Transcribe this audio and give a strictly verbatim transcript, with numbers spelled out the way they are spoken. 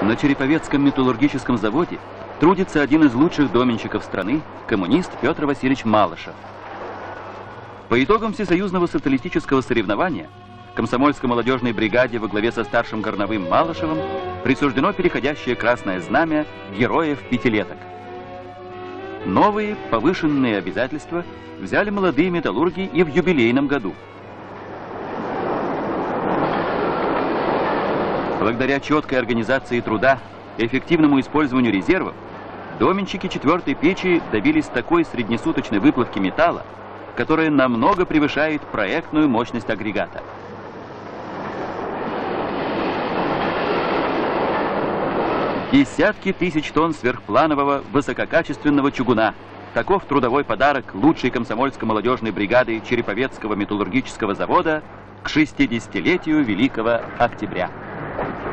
На Череповецком металлургическом заводе трудится один из лучших доменщиков страны, коммунист Петр Васильевич Малышев. По итогам всесоюзного социалистического соревнования комсомольской молодежной бригаде во главе со старшим горновым Малышевым присуждено переходящее красное знамя героев пятилеток. Новые повышенные обязательства взяли молодые металлурги и в юбилейном году. Благодаря четкой организации труда и эффективному использованию резервов, доменщики четвертой печи добились такой среднесуточной выплавки металла, которая намного превышает проектную мощность агрегата. Десятки тысяч тонн сверхпланового высококачественного чугуна. Таков трудовой подарок лучшей комсомольской молодежной бригады Череповецкого металлургического завода к шестидесятилетию Великого Октября.